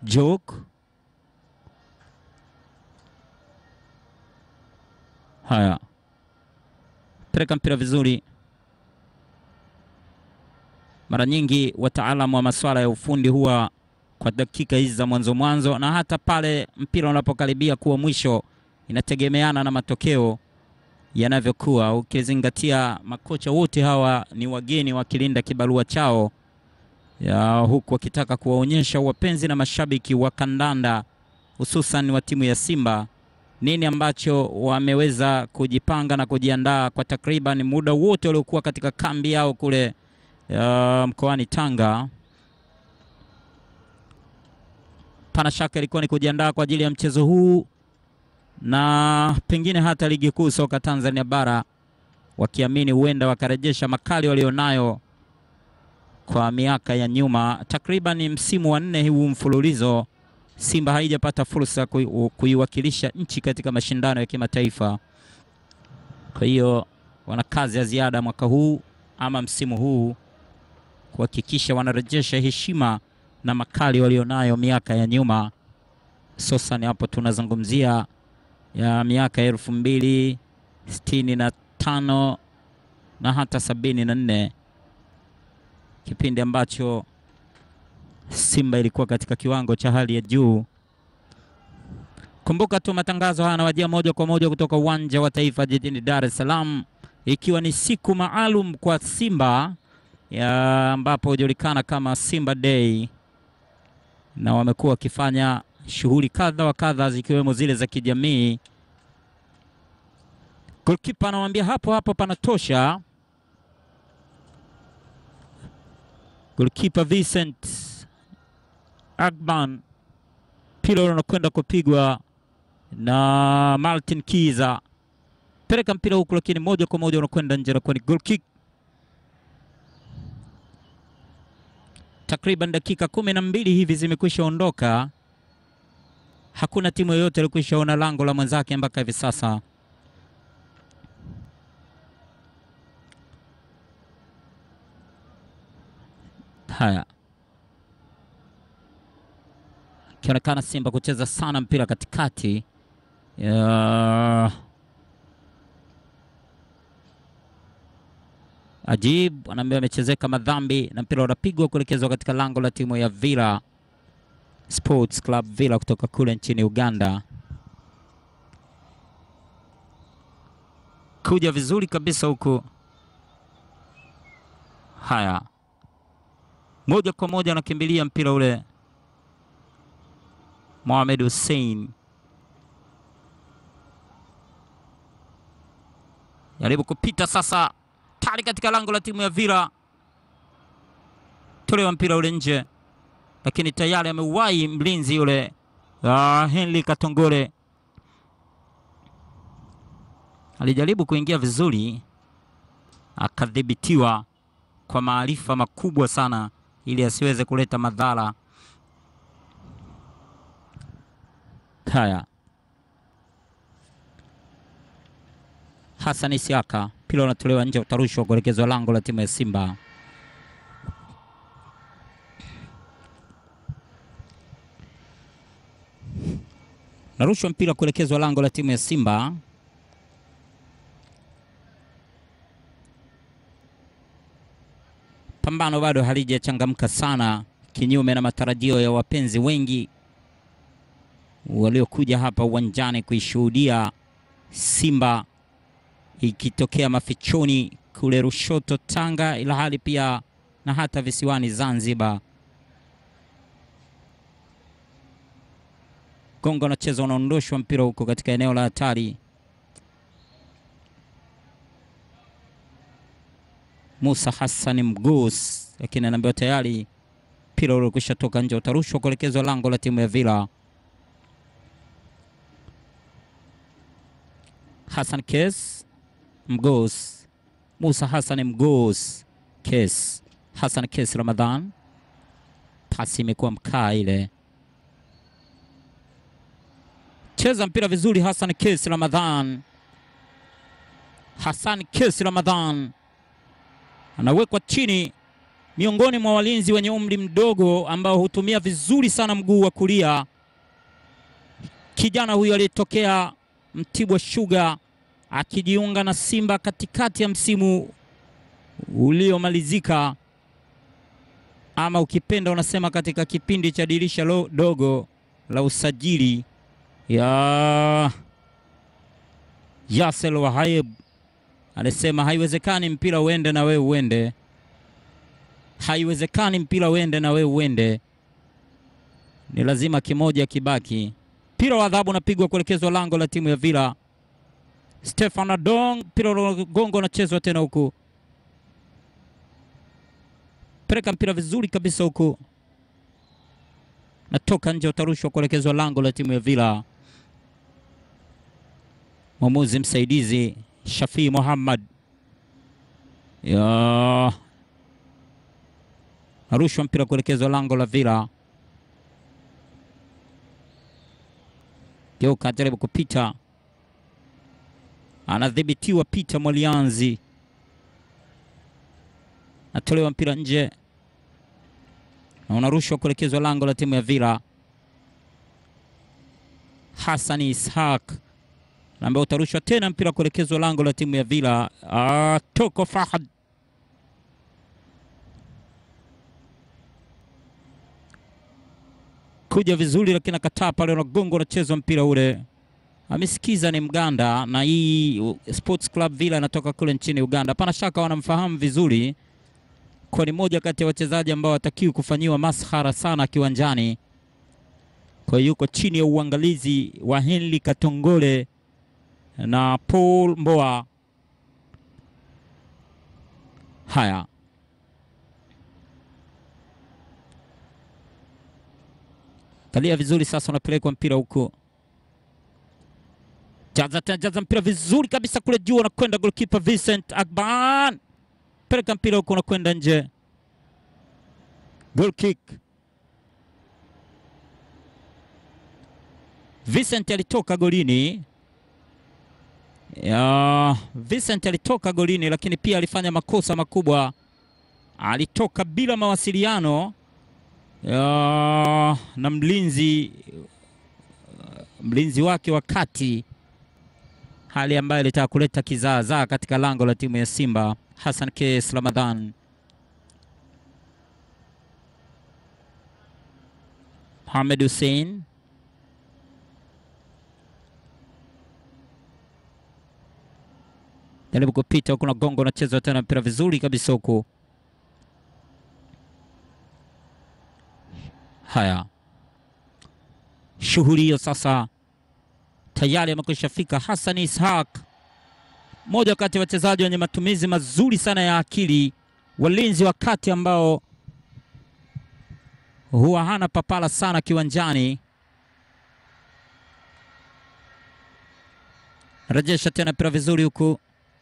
Juuko. Haya, peleka mpira vizuri. Mara nyingi wataalamu wa masuala ya ufundi huwa kwa dakika hizi za mwanzo na hata pale mpira unapokaribia kuwa mwisho, inategemeana na matokeo yanavyokuwa. Ukizingatia makocha wote hawa ni wageni wakilinda kibarua chao ya huku wakitaka kuwaonyesha wapenzi na mashabiki wa kandanda hususan wa timu ya Simba nini ambacho wameweza kujipanga na kujiandaa kwa takriban muda wote waliokuwa katika kambi yao kule mkoani Tanga. Pana shaka ilikuwa ni kujiandaa kwa ajili ya mchezo huu na pengine hata ligi kuu soka Tanzania bara, wakiamini huenda wakarejesha makali walionayo kwa miaka ya nyuma. Takriban msimu wa 4 huu mfululizo Simba haijapata fursa kuiwakilisha nchi katika mashindano ya kimataifa. Kwa hiyo wana kazi ya ziada mwaka huu ama msimu huu kuhakikisha wanarejesha heshima na makali walionayo miaka ya nyuma. Sasa ni hapo tunazungumzia ya miaka 2065 na hata 74, kipindi ambacho Simba ilikuwa katika kiwango cha hali ya juu. Kumbuka tu matangazo haya yanawajia moja kwa moja kutoka uwanja wa Taifa jijini Dar es Salaam, ikiwa ni siku maalum kwa Simba ambapo hujulikana kama Simba Day, na wamekuwa wakifanya shughuli kadha wa kadha zikiwemo zile za kijamii. Goalkeeper anamwambia hapo hapo panatosha. Goalkeeper Vincent Agban, pilo unakwenda kupigwa na Martin Kiza. Peleka mpira huku lakini moja kwa moja unakwenda nje na kwa ni goal kick. Takriban dakika 12 hivi zimekwisha ondoka. Hakuna timu yoyote ilikwisha ona lango la mwenzake mpaka hivi sasa. Haya, kionekana Simba kucheza sana mpira katikati. Hajib anaambia amechezeka madhambi na mpira unapigwa kuelekezwa katika lango la timu ya Villa Sports Club Villa kutoka kule nchini Uganda. Kuja vizuri kabisa huku. Haya, moja kwa moja anakimbilia mpira ule Mohamed Hussein. Jaribu kupita sasa tali katika lango la timu ya Villa. Tolewa mpira ule nje, lakini tayari ameuwahi mlinzi yule Henry Katongole. Alijaribu kuingia vizuri, akadhibitiwa kwa maarifa makubwa sana ili asiweze kuleta madhara. Haya, Hassan Isiaka, pilo unatolewa nje, utarushwa kuelekezwa lango la timu ya Simba. Narushwa mpira kuelekezwa lango la timu ya Simba. Pambano bado halijachangamka sana, kinyume na matarajio ya wapenzi wengi waliokuja hapa uwanjani kuishuhudia Simba ikitokea mafichoni kule Lushoto Tanga, ila hali pia na hata visiwani Zanzibar. Gongo na chezo unaondoshwa mpira huko katika eneo la hatari. Musa Hassan Mgus, lakini anaambiwa tayari mpira ule ukisha toka nje, utarushwa kuelekezwa lango la timu ya Villa. Hassan Kes Mgus, Musa Hassan Mgus Kes, Hassan Kes Ramadhan. Pasi imekuwa mkaa ile. Cheza mpira vizuri Hassan Kes Ramadhan. Hassan Kes Ramadhan anawekwa chini miongoni mwa walinzi wenye umri mdogo ambao hutumia vizuri sana mguu wa kulia. Kijana huyu aliyetokea Mtibwa Sugar akijiunga na Simba katikati ya msimu uliomalizika, ama ukipenda unasema katika kipindi cha dirisha dogo la usajili ya Yasel Wahayeb. Alisema haiwezekani mpira uende na wewe uende. Haiwezekani mpira uende na wewe uende. Ni lazima kimoja kibaki. Mpira wa adhabu unapigwa kuelekezwa lango la timu ya Villa. Stefan Adong, mpira wa gongo unachezwa tena huku. Pereka mpira vizuri kabisa huku. Natoka nje, utarushwa kuelekezwa lango la timu ya Villa. Mwamuzi msaidizi Shafi Muhammad narushwa mpira kuelekezwa lango la Villa. Geuka jaribu kupita. Anadhibitiwa Peter Mwalianzi. Natolewa mpira nje. Na unarushwa kuelekezwa lango la timu ya Villa. Hassan Ishaq ambaye utarushwa tena mpira kuelekezwa lango la timu ya Villa. Toko Fahad. Kuja vizuri lakini akataa pale, na gongo unachezwa mpira ule. Amesikiza ni Mganda, na hii Sports Club Villa inatoka kule nchini Uganda. Pana shaka wanamfahamu vizuri, kwa ni moja kati ya wachezaji ambao watakiwi kufanyiwa maskhara sana kiwanjani. Kwa hiyo yuko chini ya uangalizi wa Henry Katongole na Paul Mboa. Haya, kalia vizuri sasa, unapelekwa mpira huko. Jaza mpira vizuri kabisa kule juu, anakwenda goalkeeper Vincent Agban. Peleka mpira huko, unakwenda nje. Goal kick. Vincent alitoka golini. Vincent alitoka golini, lakini pia alifanya makosa makubwa. Alitoka bila mawasiliano na mlinzi wake wakati, hali ambayo ilitaka kuleta kizaazaa katika lango la timu ya Simba. Hassan Kes Ramadhan, Mohamed Hussein, jaribu kupita huko na gongo unachezwa tena mpira vizuri kabisa huko. Haya, shughuli hiyo sasa tayari amekwisha fika. Hassan Ishaq, moja kati ya wachezaji wenye matumizi mazuri sana ya akili, walinzi wa kati ambao huwa hana papala sana kiwanjani. Rejesha tena mpira vizuri huku.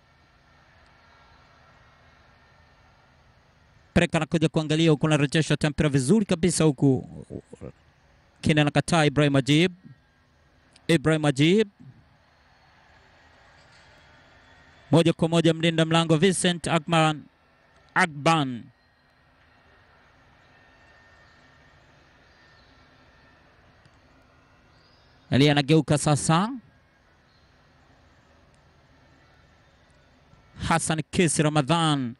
Preka anakuja kuangalia huku, na rejesha tena mpira vizuri kabisa huku. Kina anakataa Ibrahim Hajib. Moja kwa moja mlinda mlango Vincent Agban. Elia anageuka sasa. Hassan Kesi Ramadhan,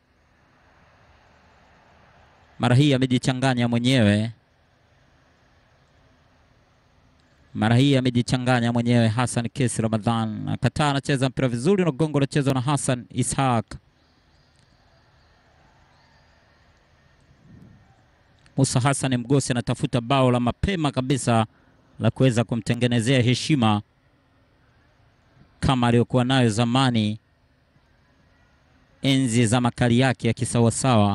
mara hii amejichanganya mwenyewe. Hassan Kesi Ramadhan akataa, anacheza mpira vizuri na gongo unachezwa na Hassan Ishaq. Musa Hassan Mgosi anatafuta bao la mapema kabisa la kuweza kumtengenezea heshima kama aliyokuwa nayo zamani enzi za makali yake ya kisawasawa.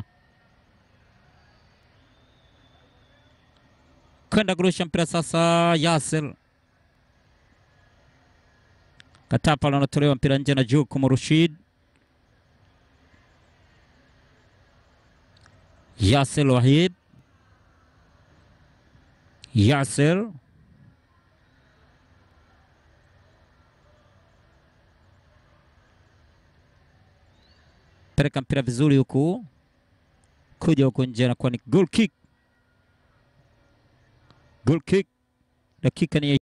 Kwenda kurusha mpira sasa Yasir. Katapa anatolewa mpira nje na Juuko Murushid. Yasir Wahid. Yasir. Pereka mpira vizuri huku. kuja huko nje na kwa ni goal kick. Goal kick. Dakika ni